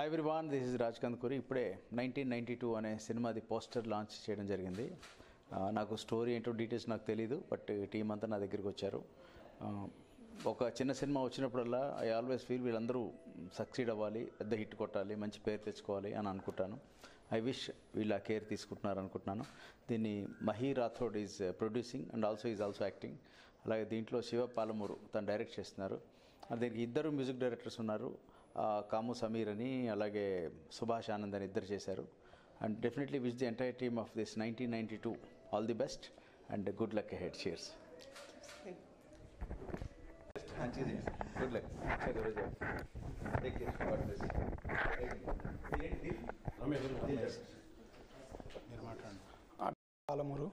Hi everyone, this is Raj Kandukuri. ఇప్పుడే 1992 అనే సినిమాది poster launch చేయడం జరిగింది. నాకు స్టోరీ ఏంటో డీటెయిల్స్ నాకు తెలీదు, బట్ టీం అంతా నా దగ్గరికి వచ్చారు. ఒక చిన్న సినిమా వచ్చినప్పుడల్లా ఐ ఆల్వేస్ ఫీల్ వీళ్ళందరూ సక్సీడ్ అవ్వాలి, పెద్ద హిట్ కొట్టాలి, మంచి పేరు తెచ్చుకోవాలి అని అనుకుంటాను. ఐ విష్ వీళ్ళ కేర్ తీసుకుంటున్నారు అనుకుంటున్నాను. దీన్ని Mahi Rathod is producing and is also acting. అలాగే దీంట్లో శివ పాలమూరు తను డైరెక్ట్ చేస్తున్నారు. దీనికి ఇద్దరు మ్యూజిక్ డైరెక్టర్స్ ఉన్నారు, కాము సమీర్ అని, అలాగే సుభాష్ ఆనంద్ అని ఇద్దరు చేశారు. And definitely wish the entire team of this 1992 all the best and good luck ahead. Cheers. Good luck. Palamuru.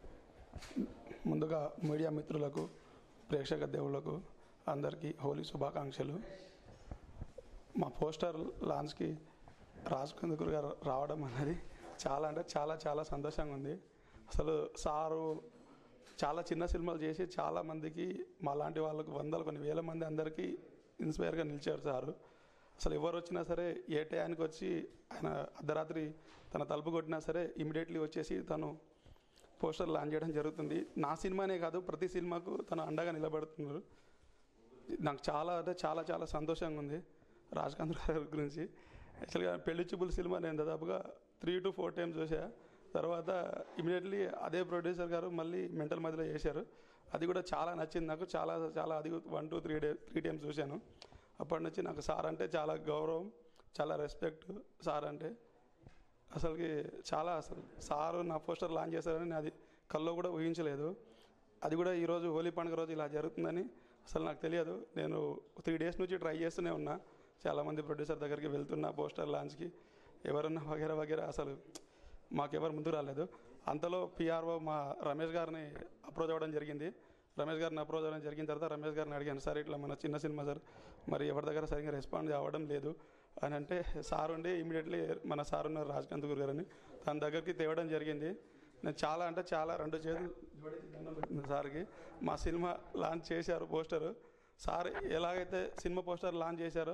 ముందుగా మీడియా మిత్రులకు, ప్రేక్షక దేవుళ్లకు అందరికీ హోలీ శుభాకాంక్షలు. మా పోస్టర్ లాంచ్కి రాజ్ కందుకూరి గారు రావడం అనేది చాలా అంటే చాలా చాలా సంతోషంగా ఉంది. అసలు సారు చాలా చిన్న సినిమాలు చేసి చాలామందికి, మా లాంటి వాళ్ళకు వందలు కొన్ని వేల మంది అందరికీ ఇన్స్పైర్గా నిలిచారు సారు. అసలు ఎవరు వచ్చినా సరే ఏ టయానికి వచ్చి ఆయన అర్ధరాత్రి తన తలుపు కొట్టినా సరే ఇమీడియట్లీ వచ్చేసి తను పోస్టర్ లాంచ్ చేయడం జరుగుతుంది. నా సినిమానే కాదు, ప్రతి సినిమాకు తను అండగా నిలబడుతున్నారు. నాకు చాలా అంటే చాలా చాలా సంతోషంగా ఉంది రాజ్ కందుకూరి గారి గురించి. యాక్చువల్గా పెళ్లి చూపుల సినిమా నేను దాదాపుగా 3 to 4 times చూసా. తర్వాత ఇమీడియట్లీ అదే ప్రొడ్యూసర్ గారు మళ్ళీ మెంటల్ మధ్యలో చేశారు. అది కూడా చాలా నచ్చింది నాకు. చాలా చాలా అది 1 to 3 times చూశాను. అప్పటి నుంచి నాకు సార్ అంటే చాలా గౌరవం, చాలా రెస్పెక్ట్. సార్ అంటే అసలుకి చాలా, అసలు సారు నా పోస్టర్ లాంచ్ చేశారని నేను అది కల్లో కూడా ఊహించలేదు. అది కూడా ఈరోజు హోలీ పండుగ రోజు ఇలా జరుగుతుందని అసలు నాకు తెలియదు. నేను 3 days నుంచి ట్రై చేస్తూనే ఉన్నా, చాలామంది ప్రొడ్యూసర్ దగ్గరికి వెళ్తున్నా పోస్టర్ లాంచ్కి, ఎవరన్నా వగేరా వగేరా, అసలు మాకెవరు ముందుకు రాలేదు. అంతలో పిఆర్ఓ మా రమేష్ గారిని అప్రోచ్ అవ్వడం జరిగింది. రమేష్ గారిని అప్రోచ్ అవ్వడం జరిగిన తర్వాత రమేష్ గారిని అడిగాను, సార్ ఇట్లా మన చిన్న సినిమా సార్, మరి ఎవరి దగ్గర సరిగ్గా రెస్పాండ్ అవ్వడం లేదు అని అంటే, సార్ ఉండి ఇమీడియట్లీ మన సార్ ఉన్నారు రాజ్ కందుకూరి గారని, తన దగ్గరికి తేవడం జరిగింది. నేను చాలా అంటే చాలా 2 చేతులు జోడించి సార్కి మా సినిమా లాంచ్ చేశారు పోస్టరు. సార్ ఎలాగైతే సినిమా పోస్టర్ లాంచ్ చేశారో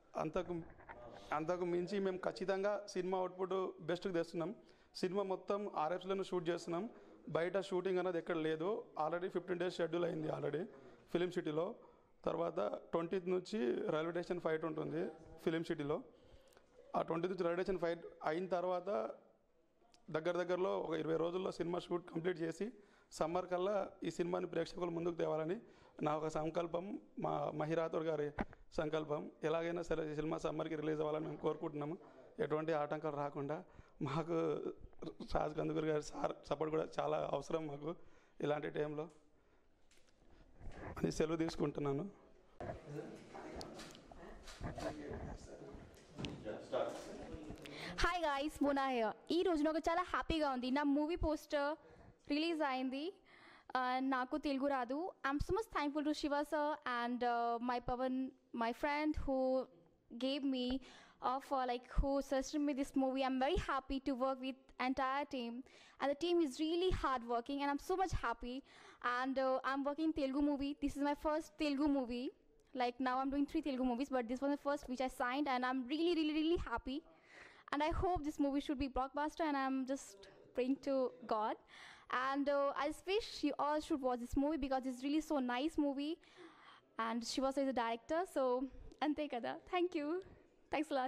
అంతకు మించి మేము ఖచ్చితంగా సినిమా అవుట్పుట్ బెస్ట్కి తెస్తున్నాం. సినిమా మొత్తం RFCలోనే షూట్ చేస్తున్నాం. బయట షూటింగ్ అనేది ఎక్కడ లేదు. ఆల్రెడీ 15 days షెడ్యూల్ అయింది ఆల్రెడీ ఫిలిం సిటీలో. తర్వాత 20th నుంచి రైల్వే స్టేషన్ ఫైట్ ఉంటుంది ఫిలిం సిటీలో. ఆ 20th నుంచి రైల్వే స్టేషన్ ఫైట్ అయిన తర్వాత దగ్గరలో ఒక 20 రోజుల్లో సినిమా షూట్ కంప్లీట్ చేసి సమ్మర్ కల్లా ఈ సినిమాని ప్రేక్షకుల ముందుకు తేవాలని నా ఒక సంకల్పం, మా మహీ రాథోడ్ గారి సంకల్పం. ఎలాగైనా సరే ఈ సినిమా సమ్మర్కి రిలీజ్ అవ్వాలని మేము కోరుకుంటున్నాము, ఎటువంటి ఆటంకాలు రాకుండా. మాకు రాజ్ కందుకూరి గారి సపోర్ట్ కూడా చాలా అవసరం మాకు ఇలాంటి టైంలో అని సెలవు తీసుకుంటున్నాను. Hi guys, Mona here. ఈ రోజు నాకు చాలా హ్యాపీగా ఉంది. నా మూవీ పోస్టర్ రిలీజ్ అయింది. నాకు తెలుగు రాదు. I'm so much thankful to Shiva sir and my Pavan, my friend who gave me who suggested me this movie. I'm very happy to work with entire team, and the team is really hard working and I'm so much happy. And I'm working Telugu movie. This is my first Telugu movie. Like now I'm doing 3 Telugu movies, but this was the first which I signed, and I'm really happy. And I hope this movie should be blockbuster, and I'm just praying to God. And I just wish you all should watch this movie because it's really so nice movie. And Shiva is the director, so ante kada. Thank you. Thanks a lot.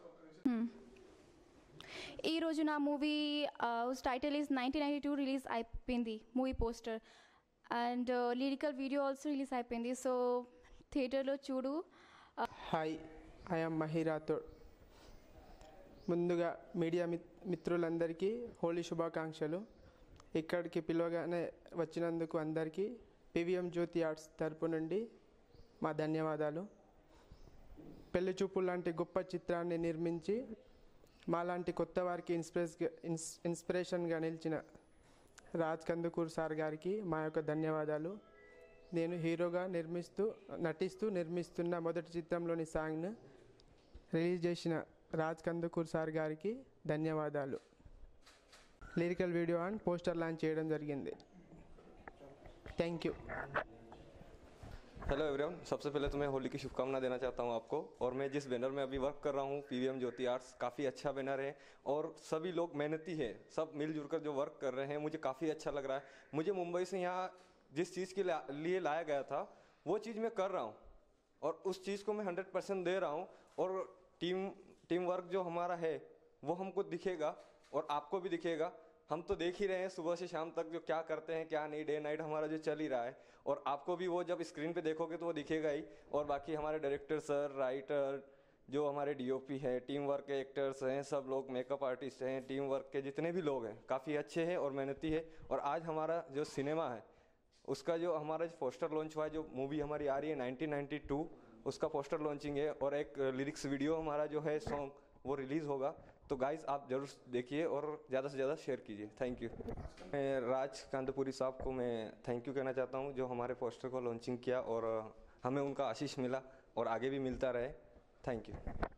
ఈ రోజు నా movie title is 1992 release అయిపోయింది movie poster, and lyrical video also release అయిపోయింది. So థియేటర్లో చూడు. Hi, I'm Mahi Rathod. ముందుగా media మిత్రులందరికీ హోలీ శుభాకాంక్షలు. ఇక్కడికి పిలవగానే వచ్చినందుకు అందరికీ PVM జ్యోతి ఆర్ట్స్ తరపు నుండి మా ధన్యవాదాలు. పెళ్లి చూపులు లాంటి గొప్ప చిత్రాన్ని నిర్మించి మాలాంటి కొత్త వారికి ఇన్స్పిరేషన్గా నిలిచిన రాజ్ కందుకూరి సార్ గారికి మా యొక్క ధన్యవాదాలు. నేను హీరోగా నటిస్తూ నిర్మిస్తున్న మొదటి చిత్రంలోని సాంగ్ను రిలీజ్ చేసిన రాజ్ కందుకూరి సార్ గారికి ధన్యవాదాలు. Lyrical video and poster launch చేయడం జరిగింది. Thank you. हेलो एवरीवन, सबसे पहले तो मैं होली की शुभकामना देना चाहता हूं आपको। और मैं जिस बैनर में अभी वर्क कर रहा हूं पीवीएम ज्योति आर्ट्स, काफ़ी अच्छा बैनर है और सभी लोग मेहनती है, सब मिलजुल कर जो वर्क कर रहे हैं, मुझे काफ़ी अच्छा लग रहा है। मुझे मुंबई से यहाँ जिस चीज़ के लिए लाया गया था वो चीज़ मैं कर रहा हूँ और उस चीज़ को मैं 100% दे रहा हूँ। और टीम वर्क जो हमारा है वो हमको दिखेगा और आपको भी दिखेगा। हम तो देख ही रहे हैं सुबह से शाम तक जो क्या करते हैं क्या नहीं, डे नाइट हमारा जो चल ही रहा है और आपको भी वो जब स्क्रीन पे देखोगे तो वो दिखेगा ही। और बाकी हमारे डायरेक्टर सर, राइटर, जो हमारे डीओपी है, टीम वर्क के एक्टर्स हैं, सब लोग मेकअप आर्टिस्ट हैं, टीम वर्क के जितने भी लोग हैं काफ़ी अच्छे हैं और मेहनती है। और आज हमारा जो सिनेमा है उसका जो हमारा पोस्टर लॉन्च हुआ है, जो मूवी हमारी आ रही है 1992, उसका पोस्टर लॉन्चिंग है और एक लिरिक्स वीडियो हमारा जो है सॉन्ग वो रिलीज़ होगा। तो गाइस आप जरूर देखिए और ज़्यादा से ज़्यादा शेयर कीजिए। Thank you. मैं राज कांतपुरी साहब को मैं थैंक यू कहना चाहता हूँ जो हमारे पोस्टर को लॉन्चिंग किया और हमें उनका आशीष मिला और आगे भी मिलता रहे। Thank you.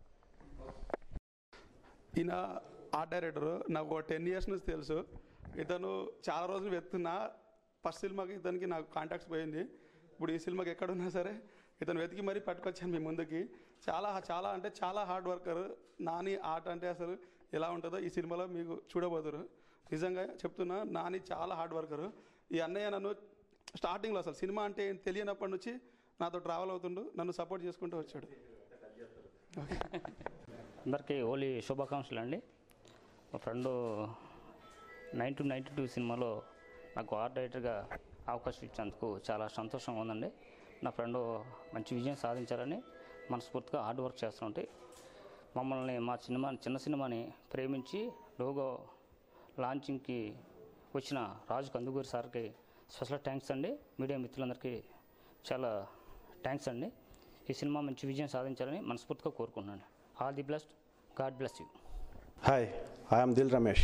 ఈయన ఆర్ట్ డైరెక్టర్, నాకు 10 years నుంచి తెలుసు. ఇతను చాలా రోజులు వెతున్నా. ఫస్ట్ సినిమాకి ఇతనికి నాకు కాంటాక్ట్స్ పోయింది. ఇప్పుడు ఈ సినిమాకి ఎక్కడున్నా సరే ఇతను వెతికి మరీ పట్టుకొచ్చాను మీ ముందుకి. చాలా చాలా అంటే చాలా హార్డ్ వర్కర్. నాని ఆర్ట్ అంటే అసలు ఎలా ఉంటుందో ఈ సినిమాలో మీకు చూడబోతురు. నిజంగా చెప్తున్నా, నాని చాలా హార్డ్ వర్కరు. ఈ అన్నయ్య నన్ను స్టార్టింగ్లో అసలు సినిమా అంటే తెలియనప్పటి నుంచి నాతో ట్రావెల్ అవుతుండు, నన్ను సపోర్ట్ చేసుకుంటూ వచ్చాడు. అందరికీ హోలీ శుభాకాంక్షలు అండి. మా ఫ్రెండు 1992 సినిమాలో నాకు ఆర్ట్ డైరెక్టర్గా అవకాశం ఇచ్చినందుకు చాలా సంతోషంగా ఉందండి. నా ఫ్రెండు మంచి విజయం సాధించాలని మనస్ఫూర్తిగా హార్డ్ వర్క్ చేస్తుంటే మమ్మల్ని మా చిన్న సినిమాని ప్రేమించి లోగో లాంచింగ్కి వచ్చిన రాజు కందుకూరి సార్కి స్పెషల్ థ్యాంక్స్ అండి. మీడియా మిత్రులందరికీ చాలా థ్యాంక్స్ అండి. ఈ సినిమా మంచి విజయం సాధించాలని మనస్ఫూర్తిగా కోరుకుంటున్నాను. All the best. God bless you. Hi, I'm Dil Ramesh.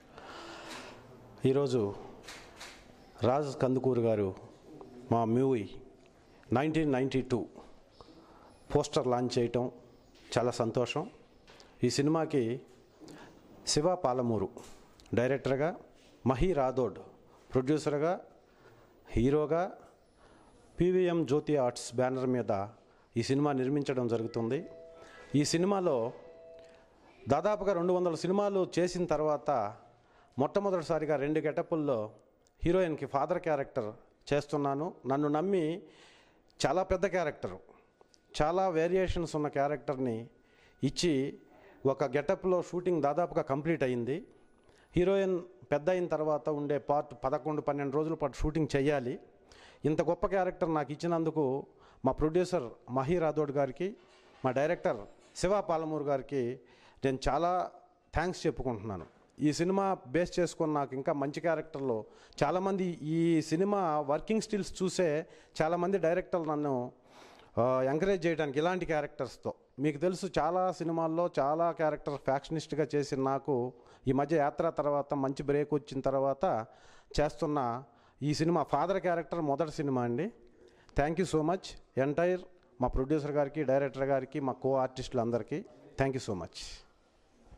ఈరోజు రాజ్ కందుకూరి గారు మా మూవీ 1992 పోస్టర్ లాంచ్ చేయటం చాలా సంతోషం. ఈ సినిమాకి శివ పాలమూరు డైరెక్టర్గా, మహి రాథోడ్ ప్రొడ్యూసర్గా, హీరోగా పీవీఎం జ్యోతి ఆర్ట్స్ బ్యానర్ మీద ఈ సినిమా నిర్మించడం జరుగుతుంది. ఈ సినిమాలో దాదాపుగా 200 సినిమాలు చేసిన తర్వాత మొట్టమొదటిసారిగా 2 గెటప్పుల్లో హీరోయిన్కి ఫాదర్ క్యారెక్టర్ చేస్తున్నాను. నన్ను నమ్మి చాలా పెద్ద క్యారెక్టరు, చాలా వేరియేషన్స్ ఉన్న క్యారెక్టర్ని ఇచ్చి ఒక గెటప్లో షూటింగ్ దాదాపుగా కంప్లీట్ అయింది. హీరోయిన్ పెద్ద అయిన తర్వాత ఉండే పార్ట్ 11-12 రోజుల పాటు షూటింగ్ చేయాలి. ఇంత గొప్ప క్యారెక్టర్ నాకు ఇచ్చినందుకు మా ప్రొడ్యూసర్ మహి రాథోడ్ గారికి, మా డైరెక్టర్ శివ పాలమూరు గారికి నేను చాలా థ్యాంక్స్ చెప్పుకుంటున్నాను. ఈ సినిమా బేస్ చేసుకొని నాకు ఇంకా మంచి క్యారెక్టర్లో చాలామంది ఈ సినిమా వర్కింగ్ స్టిల్స్ చూసే చాలామంది డైరెక్టర్లు నన్ను ఎంకరేజ్ చేయడానికి ఇలాంటి క్యారెక్టర్స్తో. మీకు తెలుసు చాలా సినిమాల్లో చాలా క్యారెక్టర్ ఫ్యాక్షనిస్ట్గా చేసిన నాకు ఈ మధ్య యాత్ర తర్వాత మంచి బ్రేక్ వచ్చిన తర్వాత చేస్తున్న ఈ సినిమా ఫాదర్ క్యారెక్టర్ మొదటి సినిమా అండి. Thank you so much entire మా ప్రొడ్యూసర్ గారికి, డైరెక్టర్ గారికి, మా కో ఆర్టిస్టులు అందరికీ థ్యాంక్ యూ సో మచ్.